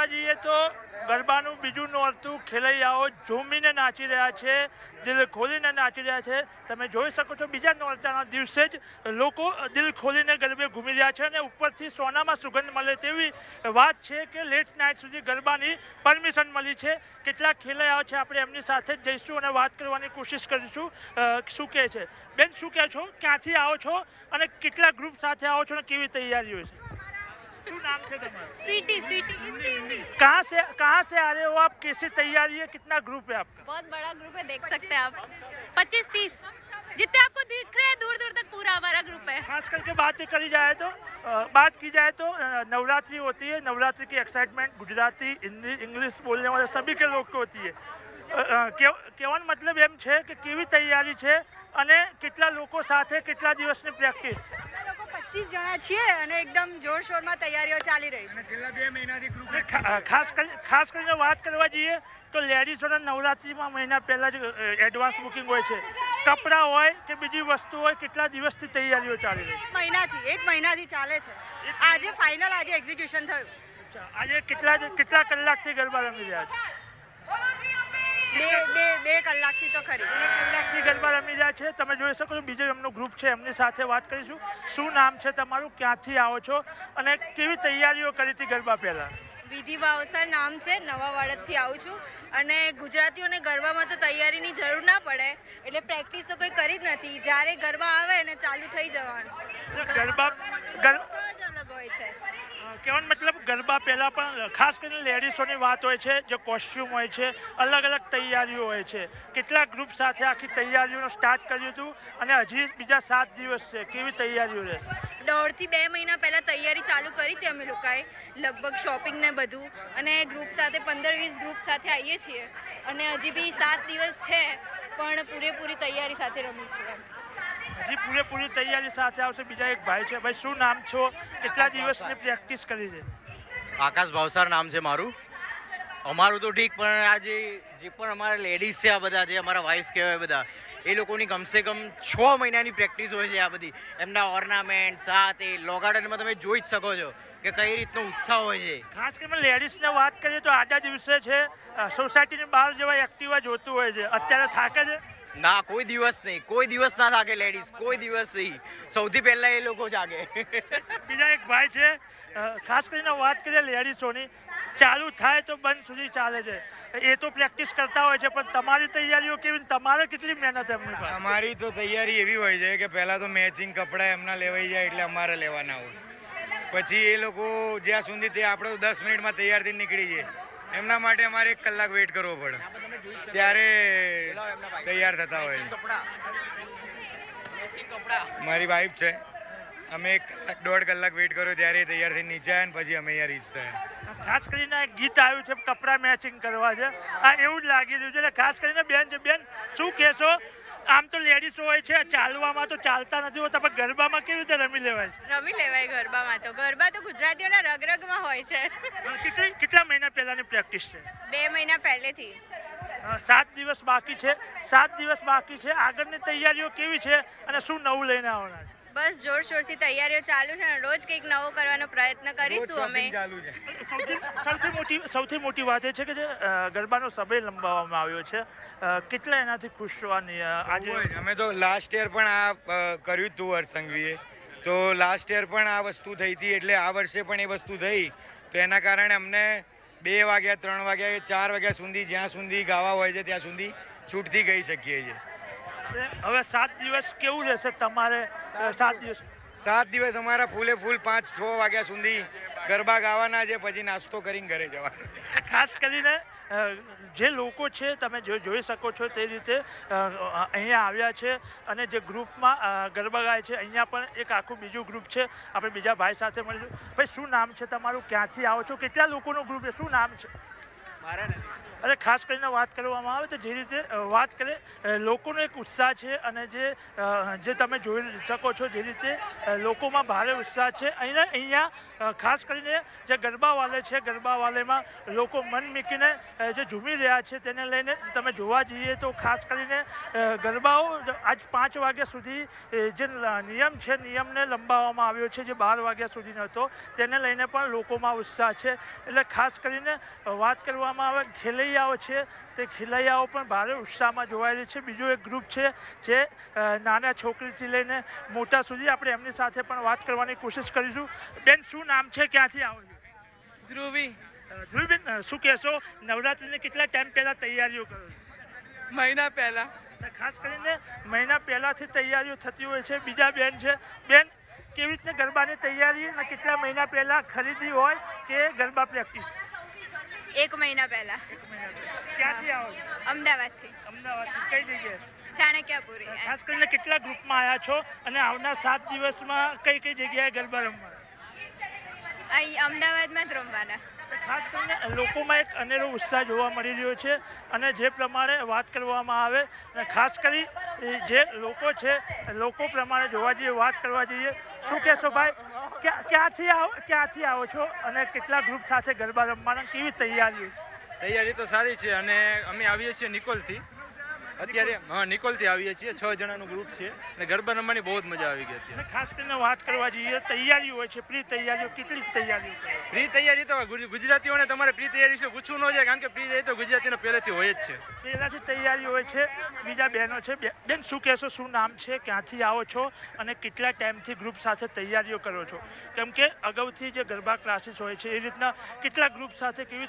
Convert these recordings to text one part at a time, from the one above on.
જોવા જઈએ તો ગરબાનું બીજું નોરતું ખેલૈયાઓ ઝૂમીને નાચી રહ્યા છે, દિલ ખોલીને નાચી રહ્યા છે. તમે જોઈ શકો છો બીજા નોરતાના દિવસે જ લોકો દિલ ખોલીને ગરબે ઘૂમી રહ્યા છે અને ઉપરથી સોનામાં સુગંધ મળે તેવી વાત છે કે લેટ નાઇટ સુધી ગરબાની પરમિશન મળી છે. કેટલાક ખેલૈયાઓ છે, આપણે એમની સાથે જ જઈશું અને વાત કરવાની કોશિશ કરીશું. શું કહે છે બેન, શું કહે છો, ક્યાંથી આવો છો અને કેટલા ગ્રુપ સાથે આવો છો અને કેવી તૈયારીઓ છે? શું નામ છે तुम्हारा? स्वीटी स्वीटी कहाँ से आ रहे हो आप? कैसी तैयारी है? कितना ग्रुप है आपका? बहुत बड़ा ग्रुप है, देख सकते हैं आप 25-30 जितने आपको दिख रहे हैं दूर दूर तक पूरा हमारा ग्रुप है. खास करके बात की जाए तो नवरात्रि होती है. नवरात्रि की एक्साइटमेंट गुजराती, हिंदी, इंग्लिश बोलने वाले सभी के लोग को होती है. કહેવાનો મતલબ એમ છે કે કેવી તૈયારી છે અને કેટલા લોકો સાથે કેટલા દિવસની પ્રેક્ટિસ? 25 જણા છીએ અને એકદમ જોરશોરમાં તૈયારીઓ ચાલી રહી છે. છેલ્લા 2 મહિનાથી ગ્રુપ ખાસ કરીને વાત કરવા જઈએ તો લેડીઝોના નવરાત્રિમાં મહિના પહેલાં જ એડવાન્સ બુકિંગ હોય છે. કપડાં હોય કે બીજી વસ્તુ હોય, કેટલા દિવસથી તૈયારીઓ ચાલી રહી છે? એક મહિનાથી ચાલે છે. આજે ફાઇનલ, આજે એક્ઝિક્યુશન થયું. આજે કેટલા કલાકથી ગરબા રમી રહ્યા છે? બે કલાકથી તો ખરી. 2 કલાકથી ગરબા રમી રહ્યા છે. તમે જોઈ શકો છો બીજો એમનો ગ્રુપ છે, એમની સાથે વાત કરીશું. શું નામ છે તમારું, ક્યાંથી આવો છો અને કેવી તૈયારીઓ કરી હતી ગરબા પહેલા? વિધિ વાવસર નામ છે, નવા વાડદથી આવું છું અને ગુજરાતીઓને ગરબામાં તો તૈયારીની જરૂર ના પડે એટલે પ્રેક્ટિસ તો કોઈ કરી જ નથી. જ્યારે ગરબા આવે ને ચાલુ થઈ જવાનું. ગરબા અલગ હોય છે. કહેવાનો મતલબ ગરબા પહેલાં પણ ખાસ કરીને લેડીઝોની વાત હોય છે, જે કોસ્ચ્યુમ હોય છે, અલગ અલગ તૈયારીઓ હોય છે. કેટલાક ગ્રુપ સાથે આખી તૈયારીઓનું સ્ટાર્ટ કર્યું હતું અને હજી બીજા 7 દિવસ છે. કેવી તૈયારીઓ રહેશે? 1.5 થી 2 મહિના પહેલાં તૈયારી ચાલુ કરી હતી અમે લોકોએ, લગભગ શોપિંગ ને બધું, અને ગ્રુપ સાથે 15-20 ગ્રુપ સાથે આવીએ છીએ અને હજી બી 7 દિવસ છે પણ પૂરેપૂરી તૈયારી સાથે રમીશું. હજી પૂરેપૂરી તૈયારી સાથે આવશે. બીજા એક ભાઈ છે. ભાઈ શું નામ છો, કેટલા દિવસની પ્રેક્ટિસ કરી છે? આકાશ ભાવસાર નામ છે મારું. અમારું તો ઠીક, પણ આ જે પણ અમારા લેડીઝ છે, આ બધા જે અમારા વાઈફ કહેવાય બધા, એ લોકોની કમસે કમ 6 મહિનાની પ્રેક્ટિસ હોય છે. આ બધી એમના ઓર્નામેન્ટ સાથે લોગાર્ડનમાં તમે જોઈ જ શકો છો કે કઈ રીતનો ઉત્સાહ હોય છે. ખાસ કરીને લેડીઝને વાત કરીએ તો આજના દિવસે છે સોસાયટીની બહાર જેવા એક્ટિવા જોતું હોય છે. અત્યારે થાકે છે? ના, કોઈ દિવસ નહીં, કોઈ દિવસ ના થાકે લેડીઝ, કોઈ દિવસ નહીં. સૌથી પહેલા એ લોકો જાગે. બીજા એક ભાઈ છે, ખાસ કરીને વાત કરીએ લેડીઝોની, ચાલુ થાય તો બંધ સુધી ચાલે છે. એ તો પ્રેક્ટિસ કરતા હોય છે, પણ તમારી તૈયારીઓ કેવી, તમારે કેટલી મહેનત એમની પાસે? અમારી તો તૈયારી એવી હોય છે કે પહેલાં તો મેચિંગ કપડાં એમના લેવાઈ જાય એટલે અમારે લેવાના હોય. પછી એ લોકો જ્યાં સુધી તે આપણે 10 મિનિટમાં તૈયાર થઈને નીકળી જઈએ. એમના માટે અમારે 1 કલાક વેઇટ કરવો પડે, ત્યારે તૈયાર થતા હોય. મારી વાઈફ છે, અમે 1 કલાક 1.5 કલાક વેઇટ કર્યો ત્યારે તૈયાર થઈને નીચે આવ્યા ને પછી અમે અહીંયા રીચ થયા. ખાસ કરીને એક ગીત આવ્યું છે, કપડાં મેચિંગ કરવા છે. આ એવું જ લાગી રહ્યું છે. એટલે ખાસ કરીને બેન છે, બેન શું કહેશો? આમ તો લેડીઝ હોય છે, ચાલવામાં તો ચાલતા નથી હોતા, પણ ગરબામાં કેવી રીતે રમી લેવાય? રમી લેવાય ગરબામાં તો. ગરબા તો ગુજરાતીઓના રગરગમાં હોય છે. કેટલા મહિના પહેલાની પ્રેક્ટિસ છે? 2 મહિના પહેલેથી. 7 દિવસ બાકી છે. 7 દિવસ બાકી છે. આગળની તૈયારીઓ કેવી છે અને શું નવું લઈને આવવાના છે? બસ જોરશોરથી તૈયારીઓ ચાલુ છે અને રોજ કંઈક નવો કરવાનો પ્રયત્ન કરીશું અમે. સૌથી મોટી વાત એ છે કે જે ગરબાનો સમય લંબાવવામાં આવ્યો છે, કેટલા એનાથી ખુશ છો? આજે અમે તો લાસ્ટ યર પણ આ કર્યું હતું હરસંઘવીએ, તો લાસ્ટ યર પણ આ વસ્તુ થઈ હતી, એટલે આ વર્ષે પણ એ વસ્તુ થઈ. તો એના કારણે અમને 2 વાગ્યા 3 વાગ્યા 4 વાગ્યા સુધી, જ્યાં સુધી ગાવા હોય છે ત્યાં સુધી છૂટથી ગઈ શકીએ છીએ. હવે 7 દિવસ કેવું રહેશે તમારે? 7 દિવસ અમારા ફૂલે ફૂલ 5-6 વાગ્યા સુધી ગરબા ગાવાના છે, પછી નાસ્તો કરીને ઘરે જવાનું. ખાસ કરીને જે લોકો છે, તમે જોઈ શકો છો તે રીતે અહીંયા આવ્યા છે અને જે ગ્રુપમાં ગરબા ગાય છે, અહીંયા પણ એક આખું બીજું ગ્રુપ છે. આપણે બીજા ભાઈ સાથે મળીશું. ભાઈ શું નામ છે તમારું, ક્યાંથી આવો છો, કેટલા લોકોનું ગ્રુપ છે, શું નામ છે? મારા નથી. અને ખાસ કરીને વાત કરવામાં આવે તો જે રીતે વાત કરીએ લોકોનો એક ઉત્સાહ છે અને જે તમે જોઈ શકો છો જે રીતે લોકોમાં ભારે ઉત્સાહ છે. અહીંયા ખાસ કરીને જે ગરબા વાલે છે ગરબા વાલેમાં લોકો મન મૂકીને જે ઝૂમી રહ્યા છે તેને લઈને તમે જોવા જઈએ તો ખાસ કરીને ગરબાઓ આજ 5 વાગ્યા સુધી જે નિયમ છે નિયમને લંબાવવામાં આવ્યો છે જે 12 વાગ્યા સુધીનો હતો તેને લઈને પણ લોકોમાં ઉત્સાહ છે. એટલે ખાસ કરીને વાત કરવામાં આવે ખેલૈયાઓ છે તે ખેલૈયાઓ પણ ભારે ઉત્સાહમાં જોવાયેલી છે. બીજું એક ગ્રુપ છે જે નાના છોકરીથી લઈને મોટા સુધી આપણે એમની સાથે પણ વાત કરવાની કોશિશ કરીશું. બેન શું નામ છે, ક્યાંથી આવો છો? ધ્રુવી. ધ્રુવીબેન શું કહેશો, નવરાત્રિની કેટલા ટાઈમ પહેલાં તૈયારીઓ કરો છો? મહિના પહેલા. ખાસ કરીને મહિના પહેલાંથી તૈયારીઓ થતી હોય છે. બીજા બેન છે, બેન કેવી રીતના ગરબાની તૈયારી અને કેટલા મહિના પહેલાં ખરીદી હોય કે ગરબા પ્રેક્ટિસ? 1 મહિના પહેલા. ક્યાંથી આવો છો? અમદાવાદથી. અમદાવાદથી કઈ જગ્યાએ? ચાણક્યપુરી. ખાસ કરીને કેટલા ગ્રુપમાં આવ્યા છો અને આવનાર 7 દિવસમાં કઈ કઈ જગ્યાએ ગરબા રમવા? અહીં અમદાવાદમાં જ રમવાના. ખાસ કરીને લોકોમાં એક અનેરો ઉત્સાહ જોવા મળી રહ્યો છે અને જે પ્રમાણે વાત કરવામાં આવે અને ખાસ કરી જે લોકો છે લોકો પ્રમાણે જોવા જઈએ વાત કરવા જઈએ શું કહેશો ભાઈ, ક્યાંથી આવો છો અને કેટલા ગ્રુપ સાથે ગરબા રમવાના, કેવી તૈયારી? તૈયારી તો સારી છે અને અમે આવીએ છીએ નિકોલથી. અત્યારે નિકોલથી આવીએ છીએ. 6 જણાનું ગ્રુપ છે અને ગરબા રમવાની બહુ જ મજા આવી ગઈ હતી. ખાસ કરીને વાત કરવા જઈએ તૈયારીઓ હોય છે, પ્રી તૈયારીઓ કેટલી તૈયારીઓ? પ્રી તૈયારી તો ગુજરાતીઓને તમારે પ્રી તૈયારી વિશે પૂછવું ન જાય કારણ કે પ્રી તૈયારી તો ગુજરાતીને પહેલેથી હોય જ છે. પહેલાંથી તૈયારી હોય છે. બીજા બહેનો છે, બેન શું કહેશો, શું નામ છે, ક્યાંથી આવો છો અને કેટલા ટાઈમથી ગ્રુપ સાથે તૈયારીઓ કરો છો? કેમ કે અગાઉથી જે ગરબા ક્લાસીસ હોય છે એ રીતના કેટલા ગ્રુપ સાથે કેવી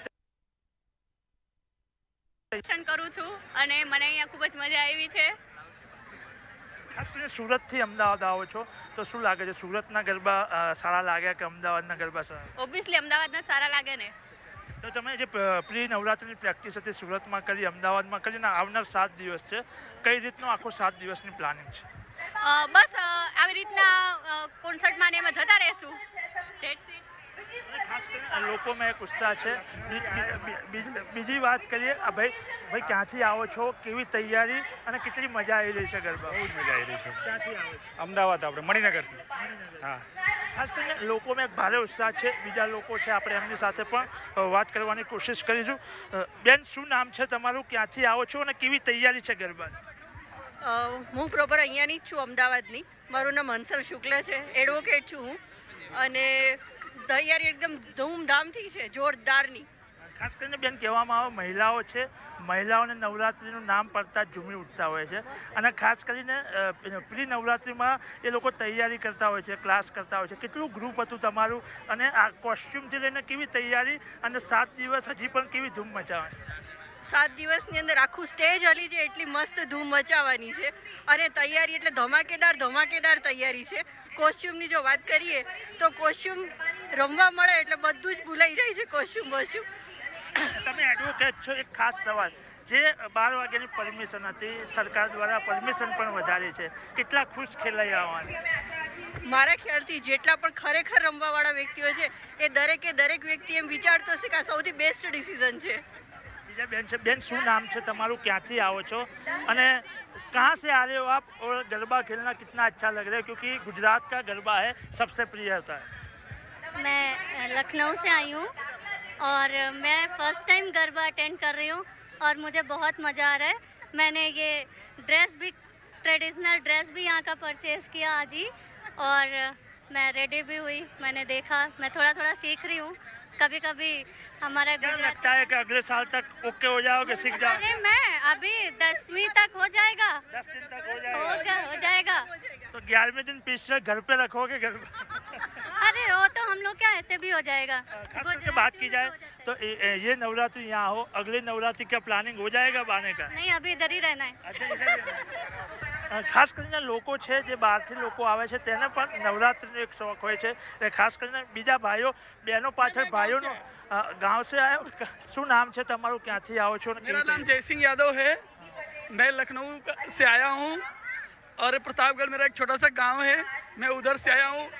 કરું છું અને મને અહીંયા ખૂબ જ મજા આવી છે. ખાસ કરીને સુરતથી અમદાવાદ આવો છો તો શું લાગે છે, સુરતના ગરબા સારા લાગ્યા કે અમદાવાદના ગરબા સારા? ઓબ્વિયસલી અમદાવાદના સારા લાગે ને. તો તમે જે પ્રી નવરાત્રિની પ્રેક્ટિસ હતી સુરતમાં કરી, અમદાવાદમાં કરી ને આવનાર 7 દિવસ છે, કઈ રીતનો આખો 7 દિવસની પ્લાનિંગ છે? બસ આવી રીતના કોન્સર્ટમાં ને એમાં જતા રહેશું. લોકોમાં એક ઉત્સાહ છે. બીજી વાત કરીએ ભાઈ ક્યાંથી આવો છો, કેવી તૈયારી અને કેટલી મજા આવી રહી છે ગરબા? બહુ જ મજા આવી રહી છે. ક્યાંથી આવો? અમદાવાદ આપણે મણિનગરથી. હા, ખાસ કરીને લોકોમાં એક ભારે ઉત્સાહ છે. બીજા લોકો છે આપણે એમની સાથે પણ વાત કરવાની કોશિશ કરીશું. બેન શું નામ છે તમારું, ક્યાંથી આવો છો અને કેવી તૈયારી છે ગરબાની? હું પ્રોપર અહીંયાની જ છું, અમદાવાદની. મારું નામ હંસલ શુક્લ છે, એડવોકેટ છું હું. અને તૈયારી એકદમ ધૂમધામથી છે, જોરદારની. ખાસ કરીને બેન કહેવામાં આવે મહિલાઓ છે, મહિલાઓને નવરાત્રિનું નામ પડતા જ ઝૂમી ઉઠતા હોય છે અને ખાસ કરીને પ્રી નવરાત્રિમાં એ લોકો તૈયારી કરતા હોય છે, ક્લાસ કરતા હોય છે. કેટલું ગ્રુપ હતું તમારું અને આ કોસ્ચ્યુમથી લઈને કેવી તૈયારી અને 7 દિવસ હજી પણ કેવી ધૂમ મચાવવાની? 7 દિવસની અંદર આખું સ્ટેજ હલી છે એટલી મસ્ત ધૂમ મચાવવાની છે અને તૈયારી એટલે ધમાકેદાર તૈયારી છે. કોસ્ચ્યુમની જો વાત કરીએ તો કોસ્ચ્યુમ રમવા મળે એટલે બધું જ ભૂલાઈ જાય છે. કોસ્ચ્યુમ તમે એડવોકેટ છો, એક ખાસ સવાલ, જે 12 વાગ્યાની પરમિશન હતી સરકાર દ્વારા પરમિશન પણ વધારી છે, કેટલા ખુશ ખેલાઈ આવવાની? મારા ખ્યાલથી જેટલા પણ ખરેખર રમવાવાળા વ્યક્તિઓ છે એ દરેક વ્યક્તિ એમ વિચારતો હશે કે આ સૌથી બેસ્ટ ડિસિઝન છે. બીજા બેન છે, બેન શું નામ છે તમારું, ક્યાંથી આવો છો અને कहाँ से आ रहे हो आप और गरबा खेलना कितना अच्छा लग रहा है क्योंकि गुजरात का गरबा है सबसे प्रिय होता है? मैं लखनऊ से आई हूँ और मैं फर्स्ट टाइम गरबा अटेंड कर रही हूँ और मुझे बहुत मज़ा आ रहा है. मैंने ये ट्रेडिशनल ड्रेस भी यहाँ का परचेज़ किया आज ही और मैं रेडी भी हुई. मैंने देखा, मैं थोड़ा सीख रही हूँ. कभी हमारा लगता है कि अगले साल तक ओके हो जाओगे, सीख जाओ? अरे मैं अभी 10वीं तक हो जाएगा. 10 दिन तक हो हो जाएगा. तो 11वें दिन पीछे घर पे रखोगे गरबा? अरे वो तो हम लोग क्या ऐसे भी हो जाएगा. खास बात की जाए तो ये नवरात्रि यहाँ हो, अगले नवरात्रि का प्लानिंग हो जाएगा आने का? नहीं, अभी इधर ही रहना है. ખાસ કરીને લોકો છે જે બહારથી લોકો આવે છે તેને પણ નવરાત્રિનો એક શોખ હોય છે. એટલે ખાસ કરીને બીજા ભાઈઓ બહેનો પાછળ ભાઈઓનો गांव से आए हो, શું નામ છે તમારું, ક્યાંથી આવો છો? मेरा नाम जय सिंह यादव है, मैं लखनऊ से आया हूँ और प्रतापगढ़ मेरा एक छोटा सा गांव है, मैं उधर से आया हूँ.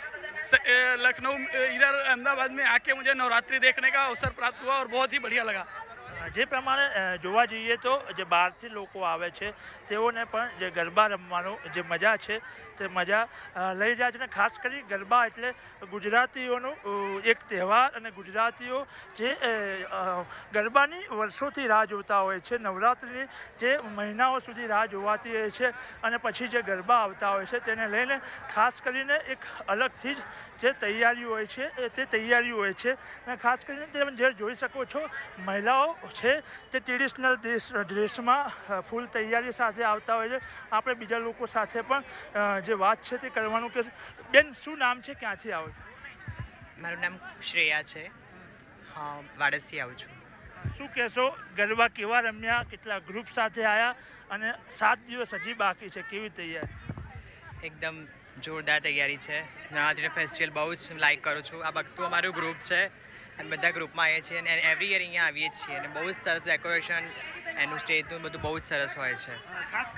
लखनऊ इधर अहमदाबाद में आके मुझे नवरात्रि देखने का अवसर प्राप्त हुआ और बहुत ही बढ़िया लगा. જે પ્રમાણે જોવા જઈએ તો જે બહારથી લોકો આવે છે તેઓને પણ જે ગરબા રમવાનો જે મજા છે તે મજા લઈ જાય છે. અને ખાસ કરી ગરબા એટલે ગુજરાતીઓનું એક તહેવાર અને ગુજરાતીઓ જે ગરબાની વર્ષોથી રાહ જોતા હોય છે. નવરાત્રિની જે મહિનાઓ સુધી રાહ જોવાતી હોય છે અને પછી જે ગરબા આવતા હોય છે તેને લઈને ખાસ કરીને એક અલગથી જ જે તૈયારીઓ હોય છે તે તૈયારીઓ હોય છે. અને ખાસ કરીને તમે જે જોઈ શકો છો મહિલાઓ છે તે ટ્રેડિશનલ ડ્રેસમાં ફૂલ તૈયારી સાથે આવતા હોય છે. આપણે બીજા લોકો સાથે પણ જે વાત છે તે કરવાનું કે બેન શું નામ છે, ક્યાંથી આવો છો? મારું નામ શ્રેયા છે, વાડજથી આવું છું. શું કહેશો, ગરબા કેવા રમ્યા, કેટલા ગ્રુપ સાથે આવ્યા અને 7 દિવસ હજી બાકી છે, કેવી તૈયારી? એકદમ જોરદાર તૈયારી છે. નવરાત્રિનો ફેસ્ટિવલ બહુ જ લાઈક કરું છું. આ ભક્તું અમારું ગ્રુપ છે અને બધા ગ્રુપમાં આવીએ છીએ અને એવરી યર અહીંયા આવીએ છીએ અને બહુ જ સરસ ડેકોરેશન એનું સ્ટેજનું બધું બહુ જ સરસ હોય છે. ખાસ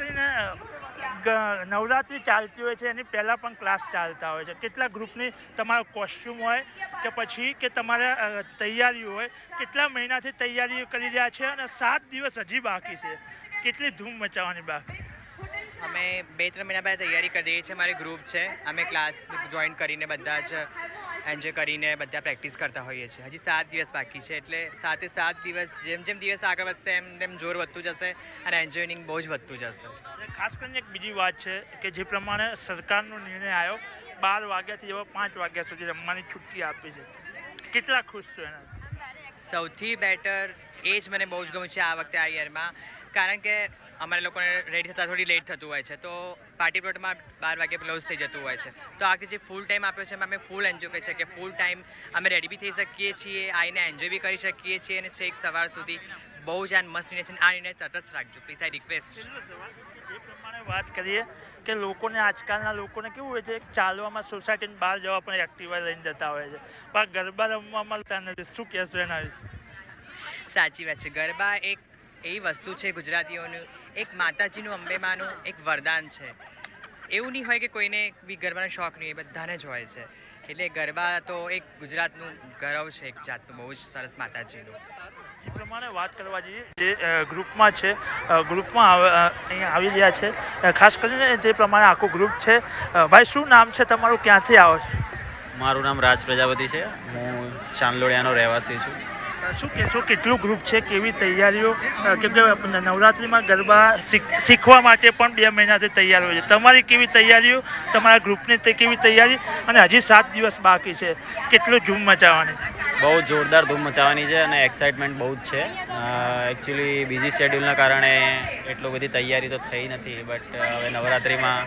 કરીને નવરાત્રિ ચાલતી હોય છે એની પહેલાં પણ ક્લાસ ચાલતા હોય છે. કેટલા ગ્રુપની તમારો કોસ્ચ્યુમ હોય કે પછી કે તમારે તૈયારીઓ હોય, કેટલા મહિનાથી તૈયારીઓ કરી રહ્યા છે અને 7 દિવસ હજી બાકી છે, કેટલી ધૂમ મચાવવાની બાકી? અમે 2-3 મહિના પહેલાં તૈયારી કરી દઈએ છીએ. અમારી ગ્રુપ છે, અમે ક્લાસ જોઈન કરીને બધા જ એન્જોય કરીને બધા પ્રેક્ટિસ કરતા હોઈએ છીએ. હજી 7 દિવસ બાકી છે એટલે 7 દિવસ જેમ જેમ દિવસ આગળ વધશે એમ જોર વધતું જશે અને એન્જોયિંગ બહુ જ વધતું જશે. ખાસ કરીને એક બીજી વાત છે કે જે પ્રમાણે સરકારનો નિર્ણય આવ્યો 12 વાગ્યાથી 5 વાગ્યા સુધી રમવાની છુટ્ટી આપી છે, કેટલા ખુશ છો એના? સૌથી બેટર એ જ મને બહુ જ ગમ્યું છે આ વખતે આ યરમાં, કારણ કે અમારે લોકોને રેડી થતાં થોડી લેટ થતું હોય છે તો પાર્ટી પ્લોટમાં 12 વાગે ક્લોઝ થઈ જતું હોય છે. તો આ જે ફૂલ ટાઈમ આપ્યો છે એમાં અમે ફૂલ એન્જોય કરીએ છીએ કે ફૂલ ટાઈમ અમે રેડી બી થઈ શકીએ છીએ, આવીને એન્જોય બી કરી શકીએ છીએ અને છેક સવાર સુધી બહુ જ આ મસ્ત છે. આ નિર્ણય તરત રાખજો પ્લીઝ, આઈ રિક્વેસ્ટ. એ પ્રમાણે વાત કરીએ કે લોકોને આજકાલના લોકોને કેવું હોય છે ચાલવામાં સોસાયટીની બહાર જવા પણ એક્ટિવા લઈને જતા હોય છે, પણ ગરબા રમવામાં શું કહેશો એના વિશે? સાચી વાત છે. ગરબા એક એવી વસ્તુ છે ગુજરાતીઓનું, એક માતાજીનું અંબેમાનું એક વરદાન છે. એવું નહીં હોય કે કોઈને બી ગરબાનો શોખ નહીં હોય, બધાને જ હોય છે. એટલે ગરબા તો એક ગુજરાતનું ગૌરવ છે, એક જાતનું બહુ જ સરસ માતાજીનું. એ પ્રમાણે વાત કરવા જઈએ જે ગ્રુપમાં છે, ગ્રુપમાં અહીંયા આવી રહ્યા છે, ખાસ કરીને જે પ્રમાણે આખું ગ્રુપ છે. ભાઈ શું નામ છે તમારું, ક્યાંથી આવો છો? મારું નામ રાજ પ્રજાપતિ છે, હું ચાંદલોડિયાનો રહેવાસી છું. શું કહેશો, કેટલું ગ્રુપ છે, કેવી તૈયારીઓ? કેમ કે નવરાત્રિમાં ગરબા શીખવા માટે પણ 2 મહિનાથી તૈયાર હોય છે. તમારી કેવી તૈયારીઓ, તમારા ગ્રુપની તે કેવી તૈયારી અને હજી 7 દિવસ બાકી છે, કેટલું ધૂમ મચાવવાની? બહુ જોરદાર ધૂમ મચાવવાની છે અને એક્સાઇટમેન્ટ બહુ જ છે. એકચ્યુઅલી બીજી શેડ્યુલના કારણે એટલું બધી તૈયારી તો થઈ નથી, બટ હવે નવરાત્રિમાં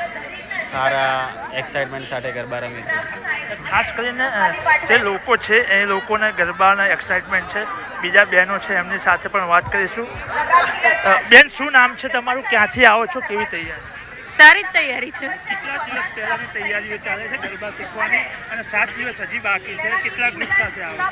સારા એક્સાઇટમેન્ટ સાથે ગરબા રમીશું. ખાસ કરીને જે લોકો છે એ લોકોને ગરબાના એક્સાઇટમેન્ટ છે. બીજા બહેનો છે એમની સાથે પણ વાત કરીશું. બેન શું નામ છે તમારું, ક્યાંથી આવો છો, કેવી તૈયારી? સારી જ તૈયારી છે. કેટલા દિવસ પહેલાંની તૈયારીઓ ચાલે છે ગરબા શીખવાની અને 7 દિવસ હજી બાકી છે, કેટલા ગ્રુપ સાથે આવો?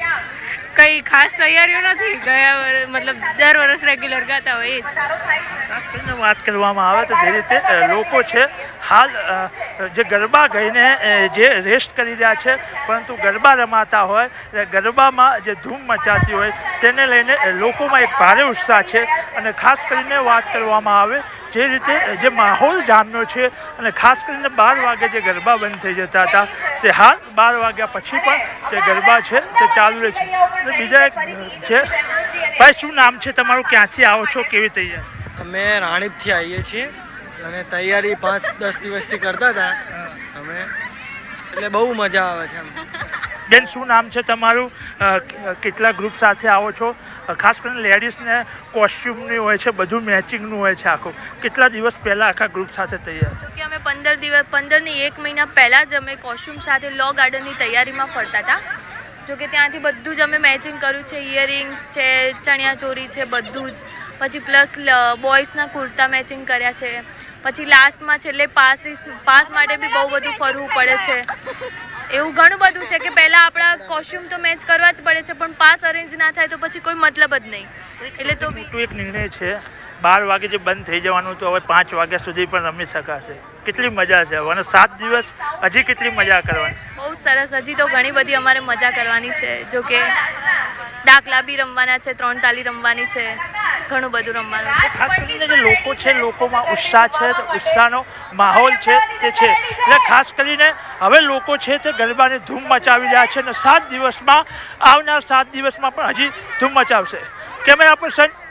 કઈ ખાસ તૈયારીઓ નથી, મતલબ દર વર્ષ રેગ્યુલર ગાતા હોય એ જ. ખાસ કરીને વાત કરવામાં આવે તો જે રીતે લોકો છે હાલ જે ગરબા ગઈને જે રેસ્ટ કરી રહ્યા છે, પરંતુ ગરબા રમાતા હોય ગરબામાં જે ધૂમ મચાતી હોય તેને લઈને લોકોમાં એક ભારે ઉત્સાહ છે. અને ખાસ કરીને વાત કરવામાં આવે જે રીતે જે માહોલ જામ્યો છે અને ખાસ કરીને 12 વાગે જે ગરબા બંધ થઈ જતા હતા તે હાલ 12 વાગ્યા પછી પણ જે ગરબા છે તે ચાલુ રહે છે. અને બીજા એક છે, ભાઈ શું નામ છે તમારું, ક્યાંથી આવો છો, કેવી તૈયારી? અમે રાણીપથી આવીએ છીએ અને તૈયારી 5-10 દિવસથી કરતા હતા અમે, એટલે બહુ મજા આવે છે. બેન શું નામ છે તમારું, કેટલા ગ્રુપ સાથે આવો છો? ખાસ કરીને લેડીઝને કોસ્ચ્યુમની હોય છે, બધું મેચિંગનું હોય છે આખું, કેટલા દિવસ પહેલાં આખા ગ્રુપ સાથે તૈયાર? કે અમે 15ની 1 મહિના પહેલાં જ અમે કોસ્ચ્યુમ સાથે લો ગાર્ડનની તૈયારીમાં ફરતા હતા. જોકે ત્યાંથી બધું જ અમે મેચિંગ કર્યું છે, ઇયરિંગ્સ છે, ચણિયાચોળી છે, બધું જ. પછી પ્લસ બોയ്સના કુર્તા મેચિંગ કર્યા છે. પછી લાસ્ટમાં છેલ્લે પાસ માટે બી બહુ બધું ફરવું પડે છે. એવું ઘણું બધું છે કે પહેલાં આપણા કોસ્ચ્યુમ તો મેચ કરવા જ પડે છે, પણ પાસ અરેન્જ ના થાય તો પછી કોઈ મતલબ જ નહીં. એટલે તો એક નિર્ણય છે 12 વાગે જે બંધ થઈ જવાનું તો હવે 5 વાગ્યા સુધી પણ રમી શકાશે. કેટલી મજા છે અને 7 દિવસ હજી કેટલી મજા કરવાની? બહુ સરસ, હજી તો ઘણી બધી અમારે મજા કરવાની છે. જો કે ડાકલા બી રમવાના છે, 3 તાલી રમવાની છે, ઘણું બધું રમવાનું છે. ખાસ કરીને જે લોકો છે, લોકોમાં ઉત્સાહ છે, તો ઉત્સાહનો માહોલ છે તે છે. એટલે ખાસ કરીને હવે લોકો છે તે ગરબાની ધૂમ મચાવી રહ્યા છે અને 7 દિવસમાં આવનાર 7 દિવસમાં પણ હજી ધૂમ મચાવશે. Camera person